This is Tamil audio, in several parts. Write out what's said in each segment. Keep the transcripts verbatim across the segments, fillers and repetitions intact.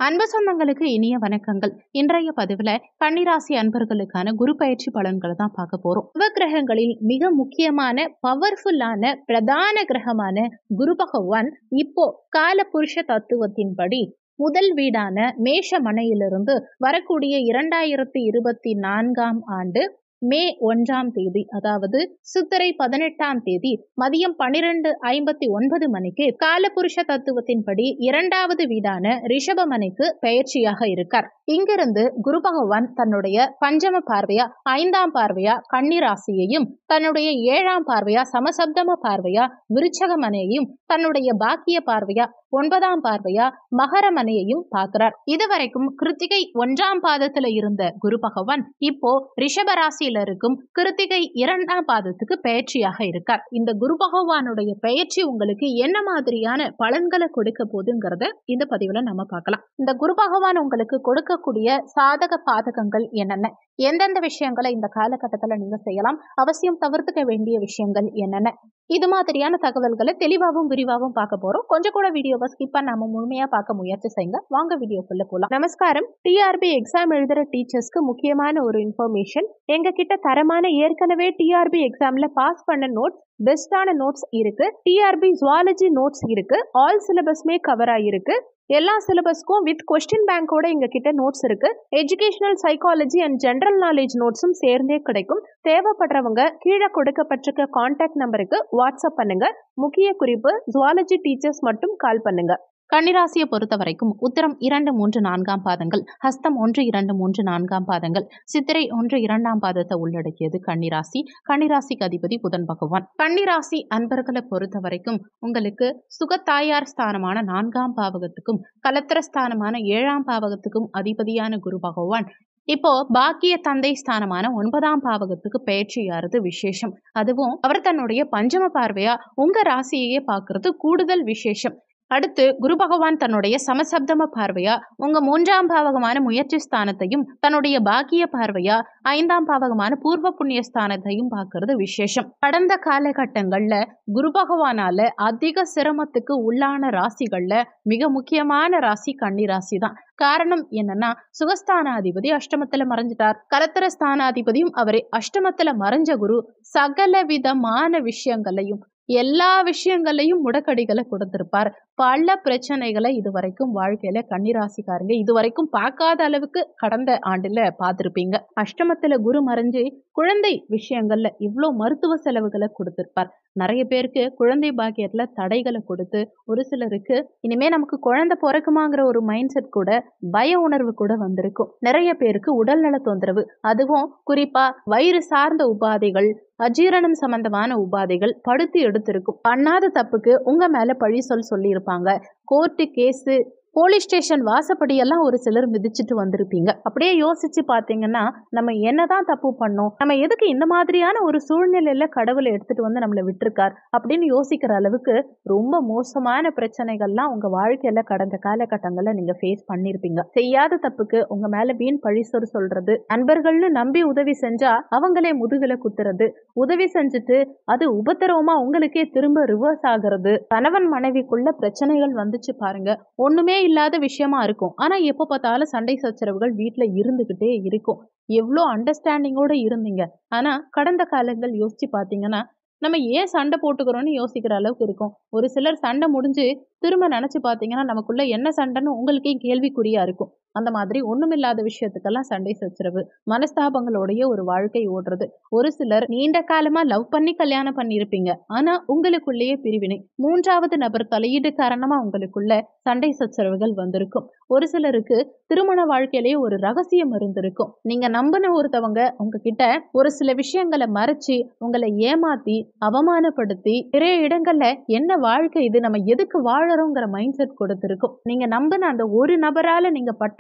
அன்பு சொந்தங்களுக்கு இனிய வணக்கங்கள். இன்றைய பதிவுல கன்னிராசி அன்பர்களுக்கான குரு பயிற்சி பலன்களை தான் பார்க்க போறோம். நவ கிரகங்களில் மிக முக்கியமான பவர்ஃபுல்லான பிரதான கிரகமான குரு பகவான் இப்போ கால புருஷ தத்துவத்தின்படி முதல் வீடான மேஷ மனையிலிருந்து வரக்கூடிய இரண்டாயிரத்தி இருபத்தி நான்காம் ஆண்டு மே ஒன்றாம் தேதி, அதாவது சித்திரை பதினெட்டாம் தேதி மதியம் பன்னிரண்டு ஐம்பத்தி ஒன்பது மணிக்கு காலபுருஷ தத்துவத்தின்படி இரண்டாவது வீடான ரிஷப மனைக்கு பெயர்ச்சியாக இருக்கார். இங்கிருந்து குரு பகவான் தன்னுடைய பஞ்சம பார்வையா ஐந்தாம் பார்வையா கன்னிராசியையும், தன்னுடைய ஏழாம் பார்வையா சமசப்தம பார்வையா விருச்சக மனையையும், தன்னுடைய பாக்கிய பார்வையா ஒன்பதாம் பார்வையா மகர மனையையும் பார்க்கிறார். இதுவரைக்கும் கிருத்திகை ஒன்றாம் பாதத்துல இருந்த குரு பகவான் இப்போ ரிஷப ராசியில இருக்கும் கிருத்திகை இரண்டாம் பாதத்துக்கு பெயர்ச்சியாக இருக்கார். இந்த குரு பகவானுடைய பெயர்ச்சி உங்களுக்கு என்ன மாதிரியான பலன்களை கொடுக்க போதுங்கிறத இந்த பதிவுல நம்ம பார்க்கலாம். இந்த குரு பகவான் உங்களுக்கு கொடுக்கக்கூடிய சாதக பாதகங்கள் என்னென்ன, எந்தெந்த விஷயங்களை இந்த காலகட்டத்துல நீங்க செய்யலாம், அவசியம் தவிர்த்துக்க வேண்டிய விஷயங்கள் என்னென்ன, இது மாதிரியான தகவல்களை தெளிவாகவும் விரிவாகவும் பார்க்க போறோம். கொஞ்சம் கூட வீடியோவை ஸ்கிப் பண்ணாம முழுமையா பார்க்க முயற்சி செய்யுங்க. வாங்க வீடியோக்குள்ள போலாம். நமஸ்காரம். டிஆர்பி எக்ஸாம் எழுதுற டீச்சர்ஸ்க்கு முக்கியமான ஒரு இன்ஃபர்மேஷன். எங்க கிட்ட தரமான ஏற்கனவே டிஆர்பி எக்ஸாம்ல பாஸ் பண்ண நோட்ஸ், பெஸ்டான நோட்ஸ் இருக்கு. டிஆர்பி ஜுவாலஜி நோட்ஸ் இருக்கு. ஆல் சிலபஸ்மே கவர் ஆயிருக்கு. எல்லா சிலபஸ்க்கும் வித் கொஸ்டின் பேங்கோட எங்க கிட்ட நோட்ஸ் இருக்கு. Educational psychology and general knowledge நோட்ஸும் சேர்ந்தே கிடைக்கும். தேவைப்படுறவங்க கீழே கொடுக்கப்பட்டிருக்க கான்டாக்ட் நம்பருக்கு வாட்ஸ்அப் பண்ணுங்க. முக்கிய குறிப்பு, ஜுவாலஜி டீச்சர்ஸ் மட்டும் கால் பண்ணுங்க. கன்னிராசியை பொறுத்த வரைக்கும் உத்திரம் இரண்டு மூன்று நான்காம் பாதங்கள், ஹஸ்தம் ஒன்று இரண்டு மூன்று நான்காம் பாதங்கள், சித்திரை ஒன்று இரண்டாம் பாதத்தை உள்ளடக்கியது கன்னிராசி. கன்னிராசிக்கு அதிபதி புதன் பகவான். கன்னிராசி அன்பர்களை பொறுத்த வரைக்கும் உங்களுக்கு சுகத்தாயார் ஸ்தானமான நான்காம் பாவகத்துக்கும் கலத்திர ஸ்தானமான ஏழாம் பாவகத்துக்கும் அதிபதியான குரு பகவான் இப்போ பாக்கிய தந்தை ஸ்தானமான ஒன்பதாம் பாவகத்துக்கு பெயர்ச்சியாகிறது விசேஷம். அதுவும் அவர் தன்னுடைய பஞ்சம பார்வையா உங்க ராசியையே பார்க்கறது கூடுதல் விசேஷம். அடுத்து குரு பகவான் தன்னுடைய சமசப்தம பார்வையா உங்க மூன்றாம் பாவகமான முயற்சி ஸ்தானத்தையும், தன்னுடைய பாக்கிய பார்வையா ஐந்தாம் பாவகமான பூர்வ புண்ணிய ஸ்தானத்தையும் பார்க்கறது விசேஷம். கடந்த காலகட்டங்கள்ல குரு பகவானால அதிக சிரமத்துக்கு உள்ளான ராசிகள்ல மிக முக்கியமான ராசி கன்னி ராசி தான். காரணம் என்னன்னா, சுகஸ்தானாதிபதி அஷ்டமத்துல மறைஞ்சிட்டார். கலத்திர ஸ்தானாதிபதியும் அவரே அஷ்டமத்துல மறைஞ்ச குரு சகல விதமான விஷயங்களையும் எல்லா விஷயங்களையும் முடக்கடிகளை கொடுத்திருப்பார். பல பிரச்சனைகளை இதுவரைக்கும் வாழ்க்கையில கன்னிராசிக்காரங்க இதுவரைக்கும் பார்க்காத அளவுக்கு கடந்த ஆண்டுல பார்த்திருப்பீங்க. அஷ்டமத்துல குரு மறைஞ்சு குழந்தை விஷயங்கள்ல இவ்வளோ மருத்துவ செலவுகளை கொடுத்திருப்பார். நிறைய பேருக்கு குழந்தை பாக்கியத்துல தடைகளை கொடுத்து, ஒரு சிலருக்கு இனிமே நமக்கு குழந்தை பிறக்குமாங்கிற ஒரு மைண்ட் செட் கூட, பய உணர்வு கூட வந்திருக்கும். நிறைய பேருக்கு உடல்நல தொந்தரவு, அதுவும் குறிப்பா வயிறு சார்ந்த உபாதைகள், அஜீரணம் சம்பந்தமான உபாதைகள் படுத்தி எடுத்திருக்கும். பண்ணாத தப்புக்கு உங்க மேல பழி சொல் சொல்லி இருப்பாங்க. கோர்ட்டு கேஸு, போலீஸ் ஸ்டேஷன் வாசப்படியெல்லாம் ஒரு சிலர் மிதிச்சுட்டு வந்திருப்பீங்க. அப்படியே யோசிச்சு பார்த்தீங்கன்னா, நம்ம என்னதான் தப்பு பண்ணோம், நம்ம எதுக்கு இந்த மாதிரியான ஒரு சூழ்நிலையில கடவுளை எடுத்துட்டு வந்து நம்மளை விட்டுருக்கார் அப்படின்னு யோசிக்கிற அளவுக்கு ரொம்ப மோசமான பிரச்சனைகள்லாம் உங்க வாழ்க்கையில கடந்த காலகட்டங்கள்ல நீங்க ஃபேஸ் பண்ணிருப்பீங்க. செய்யாத தப்புக்கு உங்க மேல வீண் பழிசொல் சொல்றது, நண்பர்கள்னு நம்பி உதவி செஞ்சா அவங்களே முதுகுல குத்துறது, உதவி செஞ்சுட்டு அது உபத்திரவமா உங்களுக்கே திரும்ப ரிவர்ஸ் ஆகிறது, கணவன் மனைவிக்குள்ள பிரச்சனைகள் வந்துச்சு பாருங்க, ஒண்ணுமே இல்லாத விஷயமா இருக்கும். ஆனா எப்ப பார்த்தாலும் சண்டை சச்சரவுகள் வீட்டுல இருந்துகிட்டே இருக்கும். எவ்வளோ அண்டர்ஸ்டாண்டிங்கோட இருந்தீங்க. ஆனா கடந்த காலங்கள் யோசிச்சு பாத்தீங்கன்னா, நம்ம ஏன் சண்டை போட்டுக்கிறோம்னு யோசிக்கிற அளவுக்கு இருக்கும். ஒரு சிலர் சண்டை முடிஞ்சு திரும்ப நினைச்சு பாத்தீங்கன்னா நமக்குள்ள என்ன சண்டைன்னு உங்களுக்கே கேள்விக்குறியா இருக்கும். அந்த மாதிரி ஒண்ணுமில்லாத விஷயத்துக்கெல்லாம் சண்டை சச்சரவு, மனஸ்தாபங்களோடைய ஒரு வாழ்க்கை ஓடுறது. ஒரு சிலர் நீண்ட காலமா லவ் பண்ணி கல்யாணம் பண்ணியிருப்பீங்க. ஆனா உங்களுக்குள்ளேயே பிரிவினை, மூன்றாவது நபர் தலையீடு காரணமா உங்களுக்குள்ள சண்டை சச்சரவுகள் வந்திருக்கும். ஒரு சிலருக்கு திருமண வாழ்க்கையிலேயே ஒரு ரகசியம் இருந்திருக்கும். நீங்க நம்பின ஒருத்தவங்க உங்ககிட்ட ஒரு சில விஷயங்களை மறைச்சு உங்களை ஏமாத்தி அவமானப்படுத்தி நிறைய இடங்கள்ல என்ன வாழ்க்கை இது, நம்ம எதுக்கு வாழறோங்கிற மைண்ட் செட் கொடுத்திருக்கும். நீங்க நம்பின அந்த ஒரு நபரால நீங்க பட்ட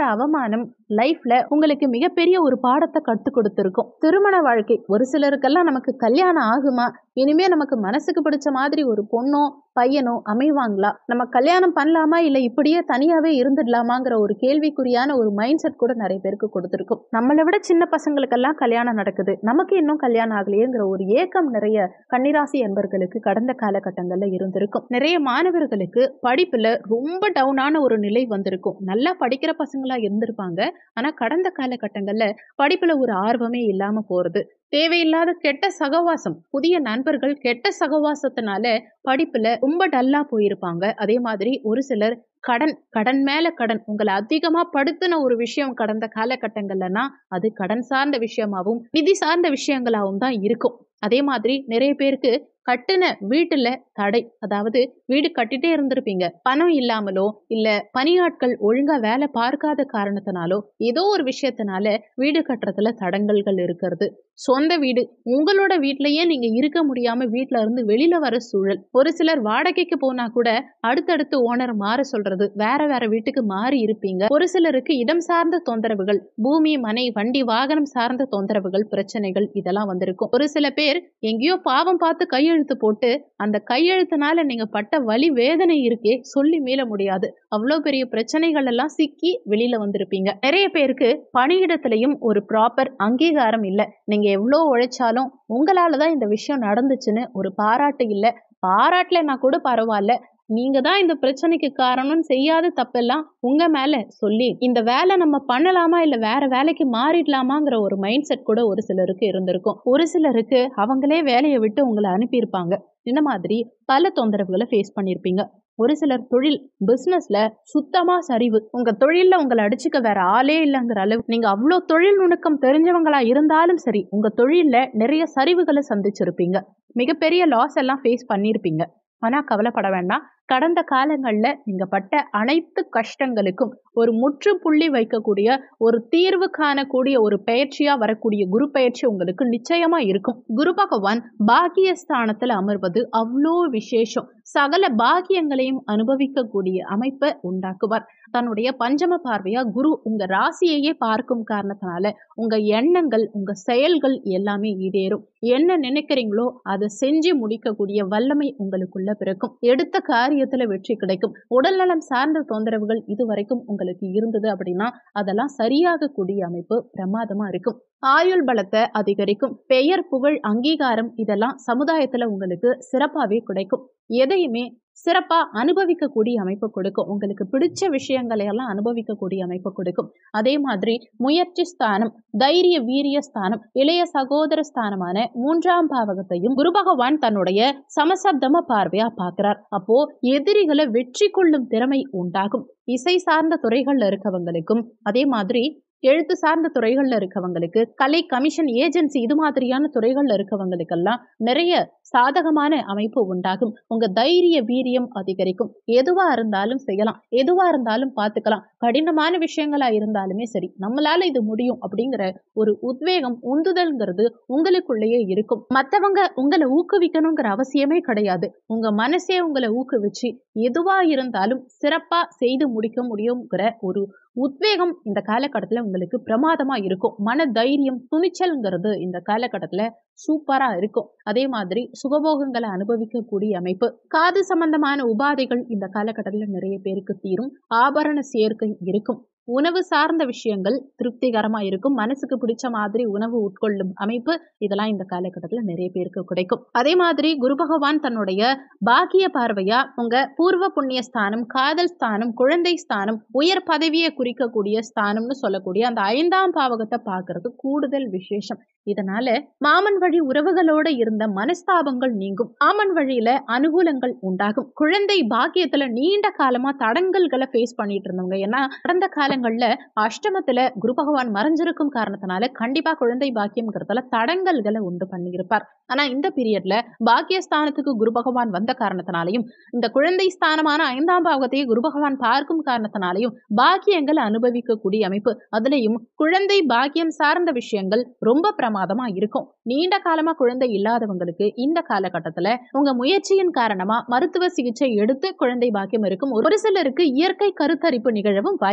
அவமானம் லைஃப்ல உங்களுக்கு மிகப்பெரிய ஒரு பாடத்தை கத்து கொடுத்துருக்கும். திருமண வாழ்க்கை ஒரு சிலருக்கெல்லாம் நமக்கு கல்யாணம் ஆகுமா, இனிமே நமக்கு மனசுக்கு பிடிச்ச மாதிரி ஒரு பொண்ணோ பையனோ அமைவாங்களா, நம்ம கல்யாணம் பண்ணலாமா இல்ல இப்படியே தனியாவே இருந்துடலாமாங்கிற ஒரு கேள்விக்குறியான ஒரு மைண்ட் செட் கூட நிறைய பேருக்கு கொடுத்துருக்கும். நம்மளை விட சின்ன பசங்களுக்கெல்லாம் கல்யாணம் நடக்குது, நமக்கு இன்னும் கல்யாணம் ஆகலையேங்கிற ஒரு ஏக்கம் நிறைய கன்னிராசி என்பர்களுக்கு கடந்த காலகட்டங்கள்ல இருந்திருக்கும். நிறைய மாணவர்களுக்கு படிப்புல ரொம்ப டவுனான ஒரு நிலை வந்திருக்கும். நல்லா படிக்கிற பசங்களா இருந்திருப்பாங்க, ஆனா கடந்த காலகட்டங்கள்ல படிப்புல ஒரு ஆர்வமே இல்லாம போறது, தேவையில்லாத கெட்ட சகவாசம், புதிய நண்பர்கள், கெட்ட சகவாசத்தினால படிப்புல ரொம்ப டல்லா போயிருப்பாங்க. அதே மாதிரி ஒரு சிலர் கடன் கடன் மேல கடன், உங்களை அதிகமா படுத்தின ஒரு விஷயம் கடந்த காலகட்டங்கள்லனா அது கடன் சார்ந்த விஷயமாவும் நிதி சார்ந்த விஷயங்களாவும் தான் இருக்கும். அதே மாதிரி நிறைய பேருக்கு கட்டுன வீட்டுல தடை, அதாவது வீடு கட்டிட்டே இருந்திருப்பீங்க, பணம் இல்லாமலோ இல்ல பணியாட்கள் ஒழுங்கா வேலை பார்க்காத காரணத்தினாலோ ஏதோ ஒரு விஷயத்தினால வீடு கட்டுறதுல தடங்கல்கள் இருக்கிறது. சொந்த வீடு உங்களோட வீட்லயே நீங்க இருக்க முடியாம வீட்டுல இருந்து வெளியில வர சூழல். ஒரு சிலர் வாடகைக்கு போனா கூட அடுத்தடுத்து ஓனர் மாற சொல்றது, வேற வேற வீட்டுக்கு மாறி இருப்பீங்க. ஒரு சிலருக்கு இடம் சார்ந்த தொந்தரவுகள், பூமி மனை வண்டி வாகனம் சார்ந்த தொந்தரவுகள் பிரச்சனைகள் இதெல்லாம் வந்திருக்கும். ஒரு சில பேர் எங்கேயோ பாவம் பார்த்து கையெழுத்து போட்டு அந்த கையெழுத்தினால நீங்க பட்ட வலி வேதனை இருக்கே சொல்லி மீள முடியாது, அவ்வளவு பெரிய பிரச்சனைகள் எல்லாம் சிக்கி வெளியில வந்திருப்பீங்க. நிறைய பேருக்கு பணியிடத்திலையும் ஒரு ப்ராப்பர் அங்கீகாரம் இல்லை. நீங்க எவ்வளவு உழைச்சாலும் உங்களாலதான் இந்த விஷயம் நடந்துச்சுன்னு ஒரு பாராட்டு இல்லை. பாராட்டலைன்னா கூட பரவாயில்ல, நீங்க தான் இந்த பிரச்சனைக்கு காரணம், செய்யாத தப்பெல்லாம் உங்க மேல சொல்லி இந்த வேலை நம்ம பண்ணலாமா இல்ல வேற வேலைக்கு மாறிடலாமாங்கிற ஒரு மைண்ட் செட் கூட ஒரு சிலருக்கு இருந்திருக்கும். ஒரு சிலருக்கு அவங்களே வேலையை விட்டு உங்களை அனுப்பியிருப்பாங்க. இந்த மாதிரி பல தொந்தரவுகளை ஃபேஸ் பண்ணியிருப்பீங்க. ஒரு சிலர் தொழில் பிசினஸ்ல சுத்தமா சரிவு, உங்க தொழில்ல உங்களை அடிச்சுக்க வேற ஆளே இல்லைங்கிற அளவு நீங்க அவ்வளோ தொழில் நுணுக்கம் தெரிஞ்சவங்களா இருந்தாலும் சரி உங்க தொழில்ல நிறைய சரிவுகளை சந்திச்சிருப்பீங்க. மிகப்பெரிய லாஸ் எல்லாம் ஃபேஸ் பண்ணியிருப்பீங்க. ஆனா கவலைப்பட வேண்டாம், கடந்த காலங்கள்ல நீங்க பட்ட அனைத்து கஷ்டங்களுக்கும் ஒரு முற்றுப்புள்ளி வைக்கக்கூடிய ஒரு தீர்வு காணக்கூடிய ஒரு பயிற்சியா வரக்கூடிய குரு பயிற்சி உங்களுக்கு நிச்சயமா இருக்கும். குரு பகவான் பாக்கியஸ்தானத்துல அமர்வது அவ்வளோ விசேஷம். சகல பாக்கியங்களையும் அனுபவிக்கக்கூடிய அமைப்பை உண்டாக்குவார். தன்னுடைய பஞ்சம பார்வையா குரு உங்க ராசியையே பார்க்கும் காரணத்தினால உங்க எண்ணங்கள் உங்க செயல்கள் எல்லாமே ஈடேறும். என்ன நினைக்கிறீங்களோ அதை செஞ்சு முடிக்கக்கூடிய வல்லமை உங்களுக்குள்ள பிறக்கும். எடுத்த காரியத்துல வெற்றி கிடைக்கும். உடல்நலம் சார்ந்த தொந்தரவுகள் இதுவரைக்கும் உங்களுக்கு இருந்தது அப்படின்னா அதெல்லாம் சரியாக கூடிய அமைப்பு பிரமாதமா இருக்கும். ஆயுள் பலத்தை அதிகரிக்கும். பெயர் புகழ் அங்கீகாரம் இதெல்லாம் சமுதாயத்துல உங்களுக்கு சிறப்பாவே கிடைக்கும். எதையுமே சிறப்பா அனுபவிக்கக்கூடிய அமைப்பு கொடுக்கும். உங்களுக்கு பிடிச்ச விஷயங்களை எல்லாம் அனுபவிக்கக்கூடிய அமைப்பு கொடுக்கும். அதே மாதிரி முயற்சி ஸ்தானம், தைரிய வீரிய ஸ்தானம், இளைய சகோதர ஸ்தானமான மூன்றாம் பாவகத்தையும் குரு பகவான் தன்னுடைய சமசப்தம பார்வையா பார்க்கிறார். அப்போ எதிரிகளை வெற்றி கொள்ளும் திறமை உண்டாகும். இசை சார்ந்த துறைகள்ல இருக்கவங்களுக்கும், அதே மாதிரி எழுத்து சார்ந்த துறைகள்ல இருக்கவங்களுக்கு, கலை கமிஷன் ஏஜென்சி இது மாதிரியான துறைகள்ல இருக்கவங்களுக்கெல்லாம் நிறைய சாதகமான அமைப்பு உண்டாகும். உங்க தைரிய வீரியம் அதிகரிக்கும். எதுவா இருந்தாலும் செய்யலாம், எதுவா இருந்தாலும் பார்த்துக்கலாம், கடினமான விஷயங்களா இருந்தாலுமே சரி நம்மளால இது முடியும் அப்படிங்கிற ஒரு உத்வேகம் உந்துதல்ங்கிறது உங்களுக்குள்ளேயே இருக்கும். மற்றவங்க உங்களை ஊக்குவிக்கணுங்கிற அவசியமே கிடையாது. உங்க மனசே உங்களை ஊக்குவிச்சு எதுவா இருந்தாலும் சிறப்பா செய்து முடிக்க முடியுங்கிற ஒரு உத்வேகம் இந்த காலகட்டத்துல உங்களுக்கு பிரமாதமா இருக்கும். மன தைரியம் துணிச்சல்ங்கிறது இந்த காலகட்டத்துல சூப்பரா இருக்கும். அதே மாதிரி சுகபோகங்களை அனுபவிக்கக்கூடிய அமைப்பு. காது சம்பந்தமான உபாதைகள் இந்த காலகட்டத்துல நிறைய பேருக்கு தீரும். ஆபரண சேர்க்கை இருக்கும். உணவு சார்ந்த விஷயங்கள் திருப்திகரமா இருக்கும். மனசுக்கு பிடிச்ச மாதிரி உணவு உட்கொள்ளும் அமைப்பு இதெல்லாம் இந்த காலகட்டத்துல நிறைய பேருக்கு கிடைக்கும். அதே மாதிரி குரு பகவான் தன்னுடைய பாக்கிய பார்வையா உங்க பூர்வ புண்ணிய ஸ்தானம், காதல் ஸ்தானம், குழந்தை ஸ்தானம், உயர் பதவியை குறிக்கக்கூடிய ஸ்தானம்னு சொல்லக்கூடிய அந்த ஐந்தாம் பாவகத்தை பார்க்கறது கூடுதல் விசேஷம். இதனால மாமன் வழி உறவுகளோட இருந்த மனஸ்தாபங்கள் நீங்கும். மாமன் வழியில அனுகூலங்கள் உண்டாகும். குழந்தை பாக்கியத்துல நீண்ட காலமா தடங்கல்களை ஃபேஸ் பண்ணிட்டு இருந்தவங்க, ஏன்னா கடந்த காலங்கள்ல அஷ்டமத்துல குரு பகவான் மறைஞ்சிருக்கும் காரணத்தினால கண்டிப்பா குழந்தை பாக்கியம்ங்கிறதுல தடங்கல்களை உண்டு பண்ணியிருப்பார். ஆனா இந்த பீரியட்ல பாக்கியஸ்தானத்துக்கு குரு பகவான் வந்த காரணத்தினாலையும் இந்த குழந்தை ஸ்தானமான ஐந்தாம் பாவகத்தையே குரு பகவான் பார்க்கும் காரணத்தினாலையும் பாக்கியங்கள் அனுபவிக்கக்கூடிய அமைப்பு. அதுலயும் குழந்தை பாக்கியம் சார்ந்த விஷயங்கள் ரொம்ப பிரமாதமா இருக்கும். நீண்ட காலமா குழந்தை இல்லாதவங்களுக்கு இந்த காலகட்டத்துல உங்க முயற்சியின் காரணமா மருத்துவ சிகிச்சை எடுத்து குழந்தை பாக்கியம் இருக்கும். ஒரு சிலருக்கு இயற்கை கருத்தரிப்பு நிகழவும் வாய்ப்பு அதிகம்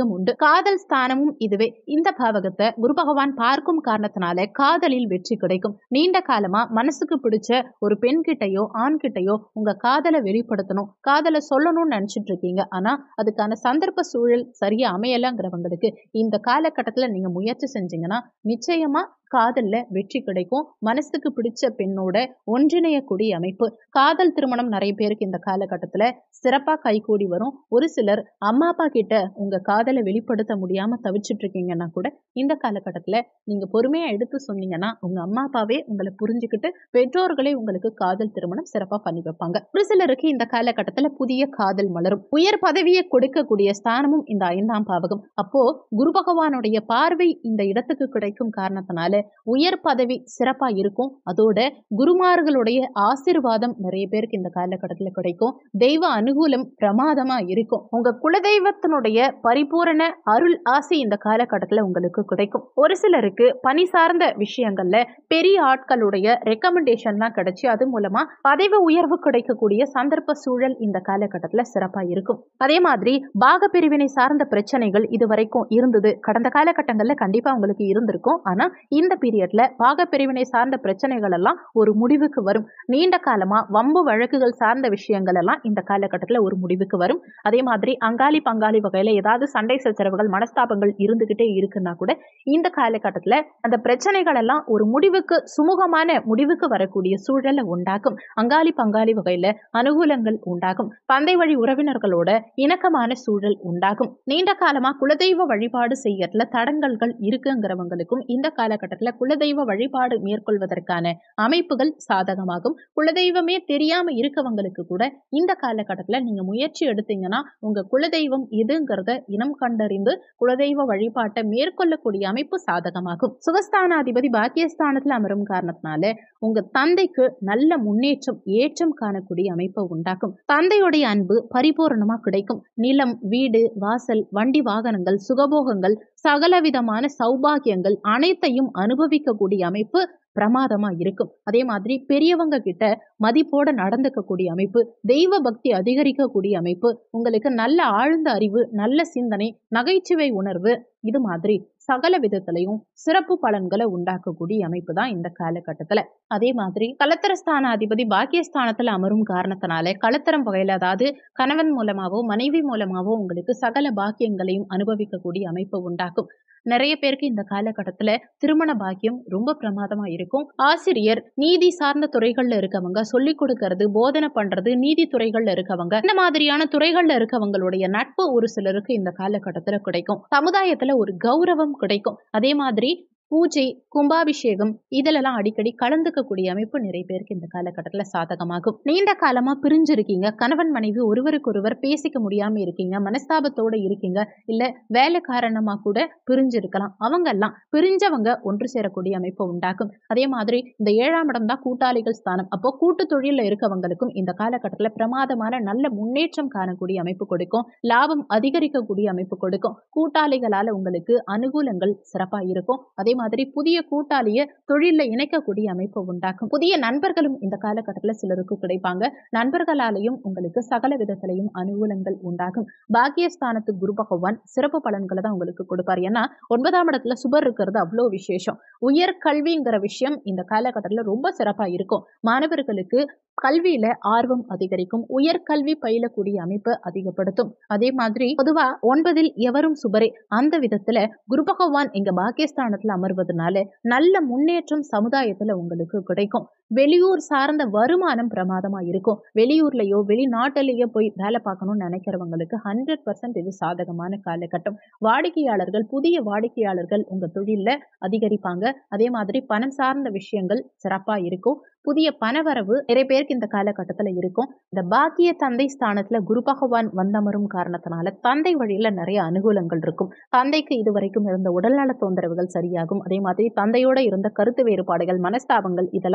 அதிகம் உண்டு. காதல் ஸ்தானமும் இதுவே. இந்த பாவகத்தை குரு பகவான் பார்க்கும் காரணத்தினால காதலில் வெற்றி கிடைக்கும். நீண்ட காலமா மனசுக்கு பிடிச்ச ஒரு பெண் கிட்டையோ ஆண் கிட்டையோ உங்க காதலை வெளிப்படுத்தணும், காதலை சொல்லணும்னு நினைச்சிட்டு இருக்கீங்க. ஆனா அதுக்கான சந்தர்ப்ப சூழல் சரியா அமையலங்கிறவங்களுக்கு இந்த காலகட்டத்துல நீங்க முயற்சி செஞ்சீங்கன்னா நிச்சயமா காதல்ல வெற்றி கிடைக்கும். மனசுக்கு பிடிச்ச பெண்ணோட ஒன்றிணையக்கூடிய அமைப்பு. காதல் திருமணம் நிறைய பேருக்கு இந்த காலகட்டத்துல சிறப்பா கைகூடி வரும். ஒரு சிலர் அம்மா அப்பா கிட்ட உங்க காதலை வெளிப்படுத்த முடியாம தவிச்சிட்டு இருக்கீங்கன்னா கூட இந்த காலகட்டத்துல நீங்க பொறுமையா எடுத்து சொன்னீங்கன்னா உங்க அம்மா அப்பாவே உங்களை புரிஞ்சுக்கிட்டு பெற்றோர்களே உங்களுக்கு காதல் திருமணம் சிறப்பா பண்ணி வைப்பாங்க. ஒரு சிலருக்கு இந்த காலகட்டத்துல புதிய காதல் மலரும். உயர் பதவியை கொடுக்கக்கூடிய ஸ்தானமும் இந்த ஐந்தாம் பாவகம். அப்போ குரு பகவானுடைய பார்வை இந்த இடத்துக்கு கிடைக்கும் காரணத்தினால உயர் பதவி சிறப்பா இருக்கும். அதோட குருமார்களுடைய ஆசீர்வாதம் நிறைய பேருக்கு இந்த காலகட்டத்தில் கிடைக்கும். தெய்வ அனுகூலம் பிரமாதமா இருக்கும். உங்க குலதெய்வத்தினுடைய பரிபூரண அருள் ஆசை இந்த காலகட்டத்தில் உங்களுக்கு கிடைக்கும். ஒரு சிலருக்கு பணி சார்ந்த விஷயங்கள்ல பெரிய ஆட்களுடைய ரெக்கமெண்டேஷன்லாம் கிடைச்சி அது மூலமா பதவி உயர்வு கிடைக்கக்கூடிய சந்தர்ப்ப சூழல் இந்த காலகட்டத்தில் சிறப்பா இருக்கும். அதே மாதிரி பாக பிரிவினை சார்ந்த பிரச்சனைகள் இதுவரைக்கும் இருந்தது. கடந்த காலகட்டங்கள்ல கண்டிப்பா உங்களுக்கு இருந்திருக்கும். ஆனா இந்த பீரியட்ல பாக பிரிவினை சார்ந்த பிரச்சனைகள் எல்லாம் ஒரு முடிவுக்கு வரும். நீண்ட காலமா வம்பு வழக்குகள் சார்ந்த விஷயங்கள் எல்லாம் இந்த காலகட்டத்தில் ஒரு முடிவுக்கு வரும். அதே மாதிரி அங்காளி பங்காளி வகையில ஏதாவது சண்டை சச்சரவுகள் மனஸ்தாபங்கள் இருந்துகிட்டே இருக்குன்னா கூட இந்த காலகட்டத்தில் அந்த பிரச்சனைகள் எல்லாம் ஒரு முடிவுக்கு சுமூகமான முடிவுக்கு வரக்கூடிய சூழலை உண்டாக்கும். அங்காளி பங்காளி வகையில அனுகூலங்கள் உண்டாகும். தந்தை வழி உறவினர்களோட இணக்கமான சூழல் உண்டாகும். நீண்ட காலமா குலதெய்வ வழிபாடு செய்யறதுல தடங்கல்கள் இருக்குங்கிறவங்களுக்கும் இந்த காலகட்டத்தில் குலதெய்வ வழிபாடு மேற்கொள்வதற்கான அமைப்புகள் சாதகமாகும். குலதெய்வமே தெரியாம இருக்கவங்களுக்கு கூட இந்த காலகட்டத்தில் நீங்க முயற்சி எடுத்தீங்கன்னா உங்க குலதெய்வம் எதுங்கிறத இனம் கண்டறிந்து குலதெய்வ வழிபாட்டை மேற்கொள்ளக்கூடிய அமைப்பு சாதகமாகும். சுகஸ்தானாதிபதி பாக்கியஸ்தானத்தில் அமரும் காரணத்தினால உங்க தந்தைக்கு நல்ல முன்னேற்றம் ஏற்றம் காணக்கூடிய அமைப்பை உண்டாக்கும். தந்தையுடைய அன்பு பரிபூர்ணமா கிடைக்கும். நிலம், வீடு, வாசல், வண்டி வாகனங்கள், சுகபோகங்கள், சகலவிதமான சௌபாகியங்கள் அனைத்தையும் அனுபவிக்கக்கூடிய அமைப்பு பிரமாதமா இருக்கும். அதே மாதிரி பெரியவங்க கிட்ட மதிப்போட நடந்துக்கக்கூடிய அமைப்பு, தெய்வ பக்தி அதிகரிக்கக்கூடிய அமைப்பு, உங்களுக்கு நல்ல ஆழ்ந்த அறிவு, நல்ல சிந்தனை, நகைச்சுவை உணர்வு, இது மாதிரி சகல விதத்திலையும் சிறப்பு பலன்களை உண்டாக்கக்கூடிய அமைப்பு தான் இந்த காலகட்டத்துல. அதே மாதிரி கலத்திரஸ்தான அதிபதி பாக்கியஸ்தானத்துல அமரும் காரணத்தினால கலத்திரம் வகையில அதாவது கணவன் மூலமாவோ மனைவி மூலமாவோ உங்களுக்கு சகல பாக்கியங்களையும் அனுபவிக்கக்கூடிய அமைப்பு உண்டாக்கும். நிறைய பேருக்கு இந்த காலகட்டத்துல திருமண பாக்கியம் ரொம்ப பிரமாதமா இருக்கும். ஆசிரியர், நீதி சார்ந்த துறைகள்ல இருக்கவங்க, சொல்லிக் கொடுக்கறது, போதனை பண்றது, நீதி துறைகள்ல இருக்கவங்க, இந்த மாதிரியான துறைகள்ல இருக்கவங்களுடைய நட்பு ஒரு சிலருக்கு இந்த காலகட்டத்துல கிடைக்கும். சமுதாயத்துல ஒரு கௌரவம் கிடைக்கும். அதே மாதிரி பூஜை, கும்பாபிஷேகம் இதிலெல்லாம் அடிக்கடி கலந்துக்கக்கூடிய அமைப்பு நிறைய பேருக்கு இந்த காலகட்டத்தில் சாதகமாகும். நீண்ட காலமா பிரிஞ்சிருக்கீங்க, கணவன் மனைவி ஒருவருக்கொருவர் பேசிக்க முடியாம இருக்கீங்க, மனஸ்தாபத்தோட இருக்கீங்க, இல்ல வேலை காரணமா கூட பிரிஞ்சிருக்கலாம். அவங்க எல்லாம் பிரிஞ்சவங்க ஒன்று சேரக்கூடிய அமைப்பு உண்டாக்கும். அதே மாதிரி இந்த ஏழாம் இடம் தான் கூட்டாளிகள் ஸ்தானம். அப்போ கூட்டு தொழில இருக்கவங்களுக்கும் இந்த காலகட்டத்தில் பிரமாதமான நல்ல முன்னேற்றம் காணக்கூடிய அமைப்பு கொடுக்கும். லாபம் அதிகரிக்கக்கூடிய அமைப்பு கொடுக்கும். கூட்டாளிகளால உங்களுக்கு அனுகூலங்கள் சிறப்பா இருக்கும். அதே மாதிரி புதிய கூட்டாளிய தொழில இணைக்கக்கூடிய அமைப்பு உண்டாக்கும். புதிய நண்பர்களும் இந்த காலகட்டத்தில் சிலருக்கு கிடைப்பாங்க. நண்பர்களாலையும் உங்களுக்கு சகல விதத்திலையும் அனுகூலங்கள் உண்டாகும். பாக்கியஸ்தானத்து குரு பகவான் சிறப்பு பலன்களை தான் உங்களுக்கு கொடுப்பார். ஏன்னா ஒன்பதாம் இடத்துல சுபர் இருக்கிறது அவ்வளோ விசேஷம். உயர் கல்விங்கிற விஷயம் இந்த காலகட்டத்தில் ரொம்ப சிறப்பா இருக்கும். மாணவர்களுக்கு கல்வியில ஆர்வம் அதிகரிக்கும். உயர்கல்வி பயிலக்கூடிய அமைப்பு அதிகப்படுத்தும். அதே மாதிரி பொதுவா ஒன்பதில் எவரும் சுபரே, அந்த விதத்துல குரு பகவான் எங்க பாக்கியஸ்தானத்துல அமர்வதனால நல்ல முன்னேற்றம் சமுதாயத்துல உங்களுக்கு கிடைக்கும். வெளியூர் சார்ந்த வருமானம் பிரமாதமா இருக்கும். வெளியூர்லயோ வெளிநாட்டிலேயோ போய் வேலை பார்க்கணும்னு நினைக்கிறவங்களுக்கு ஹண்ட்ரட் பர்சன்ட் இது சாதகமான காலகட்டம். வாடிக்கையாளர்கள், புதிய வாடிக்கையாளர்கள் உங்க தொழில அதிகரிப்பாங்க. அதே மாதிரி பணம் சார்ந்த விஷயங்கள் சிறப்பா இருக்கும். புதிய பணவரவு நிறைய பேருக்கு இந்த காலகட்டத்துல இருக்கும். இந்த பாக்கிய தந்தை ஸ்தானத்துல குரு பகவான் வந்தமரும் காரணத்தினால தந்தை வழியில நிறைய அனுகூலங்கள் இருக்கும். தந்தைக்கு இதுவரைக்கும் இருந்த உடல்நல தொந்தரவுகள் சரியாகும். அதே மாதிரி தந்தையோட இருந்த கருத்து வேறுபாடுகள், மனஸ்தாபங்கள் இதெல்லாம் நீங்கி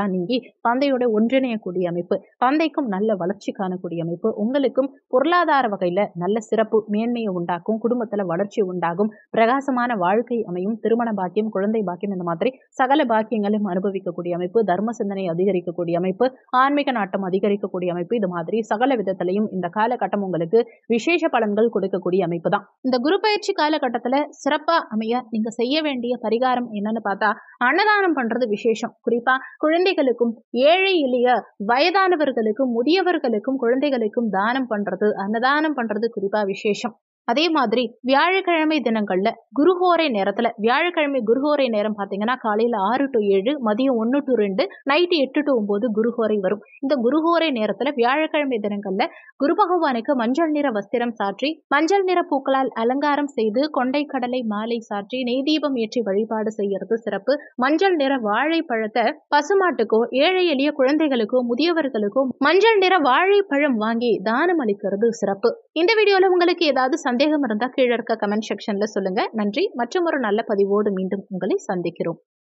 தந்தையோட ஒன்றிணையக்கூடிய அமைப்பு, தந்தைக்கும் நல்ல வளர்ச்சி காணக்கூடிய அமைப்பு, உங்களுக்கும் பொருளாதார வகையில நல்ல சிறப்பு மேன்மையை உண்டாக்கும், குடும்பத்துல வளர்ச்சி உண்டாகும், பிரகாசமான வாழ்க்கை அமையும், திருமண பாக்கியம், குழந்தை பாக்கியம், இந்த மாதிரி சகல பாக்கியங்களும் அனுபவிக்கக்கூடிய அமைப்பு, தர்ம சிந்தனை அதிகரிக்கக்கூடிய அமைப்பு, ஆன்மீக நாட்டம் அதிகரிக்கக்கூடிய அமைப்பு, இது மாதிரி சகல விதத்திலையும் இந்த காலகட்டம் உங்களுக்கு விசேஷ பலன்கள் கொடுக்கக்கூடிய அமைப்பு தான். இந்த குரு பயிற்சி காலகட்டத்துல சிறப்பா அமைய நீங்க செய்ய வேண்டிய பரிகாரம் என்னன்னு பார்த்தா, அன்னதானம் பண்றது விசேஷம். குறிப்பா குழந்தைகளுக்கும், ஏழை எளிய வயதானவர்களுக்கும், முதியவர்களுக்கும், குழந்தைகளுக்கும் தானம் பண்றது, அன்னதானம் பண்றது குறிப்பா விசேஷம். அதே மாதிரி வியாழக்கிழமை தினங்கள்ல குருஹோரை நேரத்துல, வியாழக்கிழமை குருஹோரை நேரம் பாத்தீங்கன்னா காலையில ஆறு டு ஏழு, மதியம் ஒன்னு டு ரெண்டு, நைட்டு எட்டு டு ஒன்பது குருஹோரை வரும். இந்த குருஹோரை நேரத்துல வியாழக்கிழமை தினங்கள்ல குரு பகவானுக்கு மஞ்சள் நிற வஸ்திரம் சாற்றி, மஞ்சள் நிற பூக்களால் அலங்காரம் செய்து, கொண்டை கடலை மாலை சாற்றி, நெய் தீபம் ஏற்றி வழிபாடு செய்யறது சிறப்பு. மஞ்சள் நிற வாழைப்பழத்தை பசுமாட்டுக்கோ, ஏழை எளிய குழந்தைகளுக்கோ, முதியவர்களுக்கோ மஞ்சள் நிற வாழைப்பழம் வாங்கி தானம் அளிக்கிறது சிறப்பு. இந்த வீடியோல உங்களுக்கு ஏதாவது சந்தேகம் இருந்தா கீழே இருக்க கமெண்ட் செக்ஷன்ல சொல்லுங்க. நன்றி. மற்றும் ஒரு நல்ல பதிவோடு மீண்டும் உங்களை சந்திக்கிறோம்.